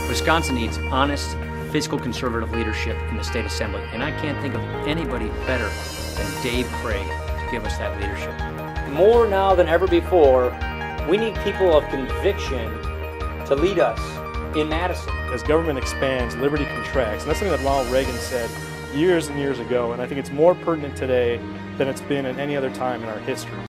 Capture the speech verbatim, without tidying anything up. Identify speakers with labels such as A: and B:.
A: Wisconsin needs honest, fiscal conservative leadership in the state assembly, and I can't think of anybody better than Dave Craig to give us that leadership.
B: More now than ever before, we need people of conviction to lead us in Madison.
C: As government expands, liberty contracts, and that's something that Ronald Reagan said years and years ago, and I think it's more pertinent today than it's been at any other time in our history.